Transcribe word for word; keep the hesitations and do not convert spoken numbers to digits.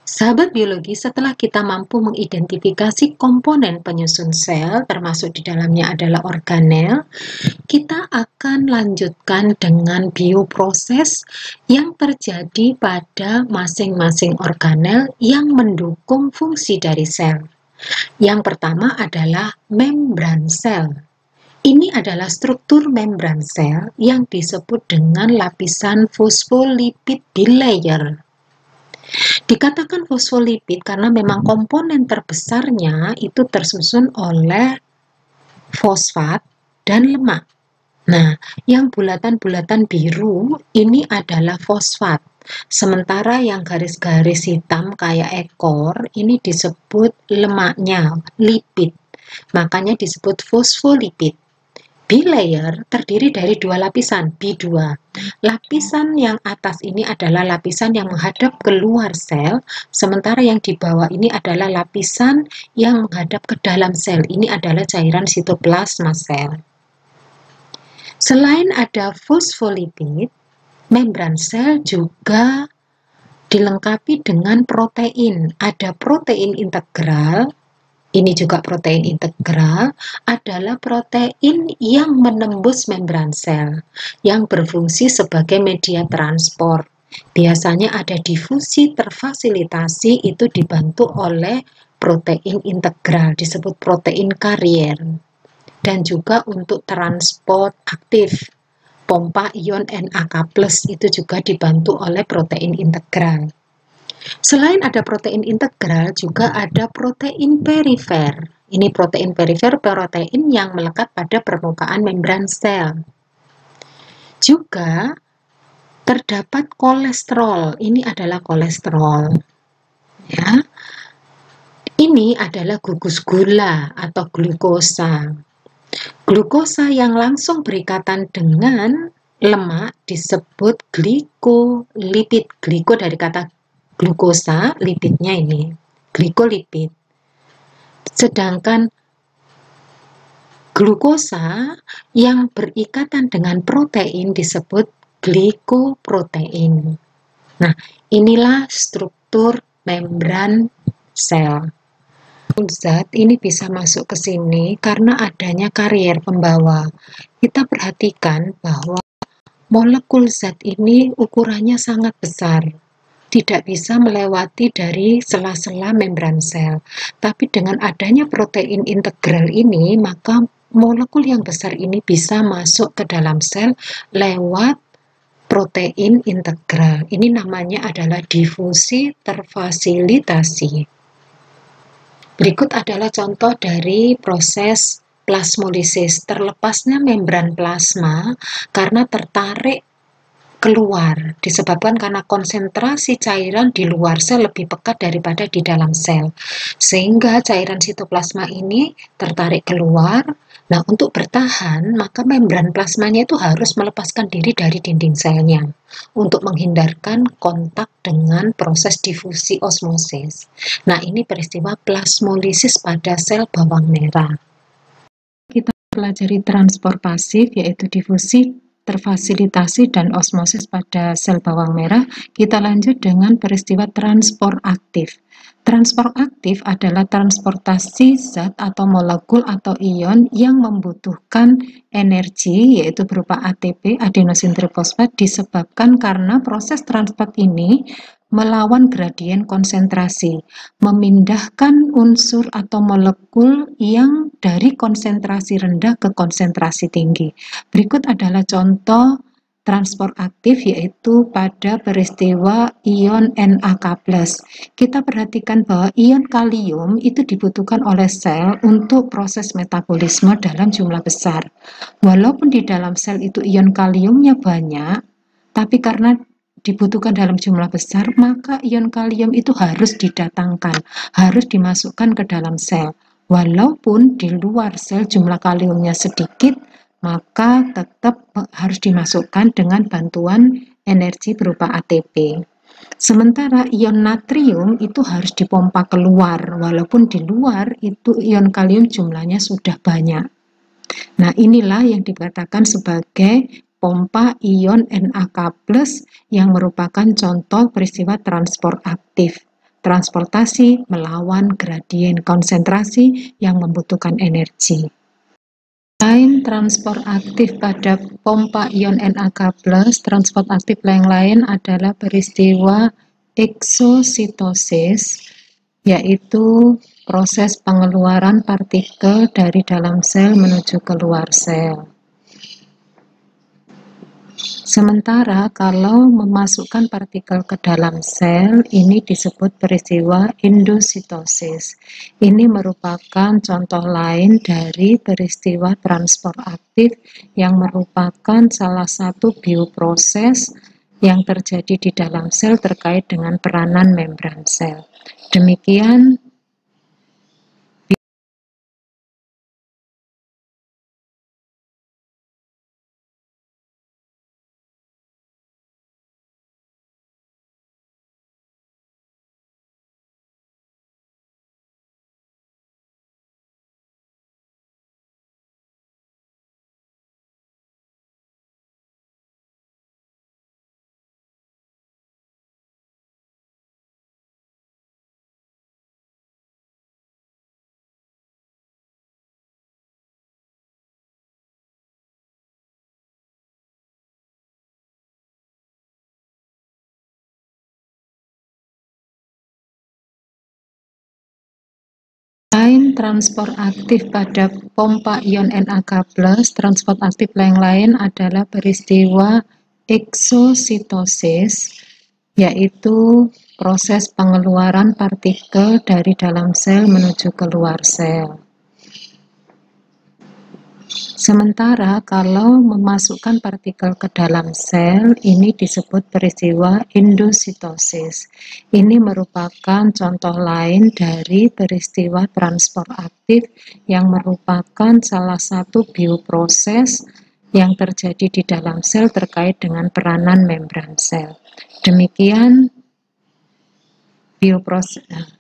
Sahabat biologi, setelah kita mampu mengidentifikasi komponen penyusun sel, termasuk di dalamnya adalah organel, kita akan lanjutkan dengan bioproses yang terjadi pada masing-masing organel yang mendukung fungsi dari sel. Yang pertama adalah membran sel. Ini adalah struktur membran sel yang disebut dengan lapisan fosfolipid bilayer. Dikatakan fosfolipid karena memang komponen terbesarnya itu tersusun oleh fosfat dan lemak. Nah, yang bulatan-bulatan biru ini adalah fosfat. Sementara yang garis-garis hitam kayak ekor ini disebut lemaknya, lipid. Makanya disebut fosfolipid. Bilayer terdiri dari dua lapisan, B dua. Lapisan yang atas ini adalah lapisan yang menghadap keluar sel, sementara yang di bawah ini adalah lapisan yang menghadap ke dalam sel. Ini adalah cairan sitoplasma sel. Selain ada fosfolipid, membran sel juga dilengkapi dengan protein. Ada protein integral. Ini juga protein integral, adalah protein yang menembus membran sel, yang berfungsi sebagai media transport. Biasanya ada difusi terfasilitasi, itu dibantu oleh protein integral, disebut protein karier. Dan juga untuk transport aktif, pompa ion N A K plus, itu juga dibantu oleh protein integral. Selain ada protein integral, juga ada protein perifer. Ini protein perifer, protein yang melekat pada permukaan membran sel. Juga terdapat kolesterol. Ini adalah kolesterol. Ya. Ini adalah gugus gula atau glukosa. Glukosa yang langsung berikatan dengan lemak disebut glikolipid. Gliko dari kata glukosa, lipidnya ini, glikolipid. Sedangkan glukosa yang berikatan dengan protein disebut glikoprotein. Nah, inilah struktur membran sel. Zat ini bisa masuk ke sini karena adanya karier pembawa. Kita perhatikan bahwa molekul zat ini ukurannya sangat besar. Tidak bisa melewati dari sela-sela membran sel. Tapi dengan adanya protein integral ini, maka molekul yang besar ini bisa masuk ke dalam sel lewat protein integral. Ini namanya adalah difusi terfasilitasi. Berikut adalah contoh dari proses plasmolisis. Terlepasnya membran plasma karena tertarik keluar, disebabkan karena konsentrasi cairan di luar sel lebih pekat daripada di dalam sel, sehingga cairan sitoplasma ini tertarik keluar. Nah, untuk bertahan, maka membran plasmanya itu harus melepaskan diri dari dinding selnya untuk menghindarkan kontak dengan proses difusi osmosis. Nah, ini peristiwa plasmolisis pada sel bawang merah. Kita pelajari transport pasif, yaitu difusi terfasilitasi dan osmosis pada sel bawang merah. Kita lanjut dengan peristiwa transport aktif. Transport aktif adalah transportasi zat atau molekul atau ion yang membutuhkan energi, yaitu berupa A T P, adenosin trifosfat, disebabkan karena proses transport ini melawan gradien konsentrasi, memindahkan unsur atau molekul yang dari konsentrasi rendah ke konsentrasi tinggi. Berikut adalah contoh transport aktif, yaitu pada peristiwa ion N A K plus. Kita perhatikan bahwa ion kalium itu dibutuhkan oleh sel untuk proses metabolisme dalam jumlah besar. Walaupun di dalam sel itu ion kaliumnya banyak, tapi karena dibutuhkan dalam jumlah besar, maka ion kalium itu harus didatangkan, harus dimasukkan ke dalam sel. Walaupun di luar sel jumlah kaliumnya sedikit, maka tetap harus dimasukkan dengan bantuan energi berupa A T P. Sementara ion natrium itu harus dipompa keluar, walaupun di luar itu ion kalium jumlahnya sudah banyak. Nah, inilah yang dikatakan sebagai pompa ion N A K plus yang merupakan contoh peristiwa transport aktif. transportasi melawan gradien konsentrasi yang membutuhkan energi. Selain transport aktif pada pompa ion Na K plus, transport aktif yang lain adalah peristiwa eksositosis, yaitu proses pengeluaran partikel dari dalam sel menuju keluar sel. Sementara kalau memasukkan partikel ke dalam sel, ini disebut peristiwa endositosis. Ini merupakan contoh lain dari peristiwa transport aktif yang merupakan salah satu bioproses yang terjadi di dalam sel terkait dengan peranan membran sel. Demikian Selain transport aktif pada pompa ion Na K plus, transport aktif yang lain adalah peristiwa eksositosis, yaitu proses pengeluaran partikel dari dalam sel menuju keluar sel. Sementara kalau memasukkan partikel ke dalam sel, ini disebut peristiwa endositosis. Ini merupakan contoh lain dari peristiwa transport aktif yang merupakan salah satu bioproses yang terjadi di dalam sel terkait dengan peranan membran sel. Demikian bioproses.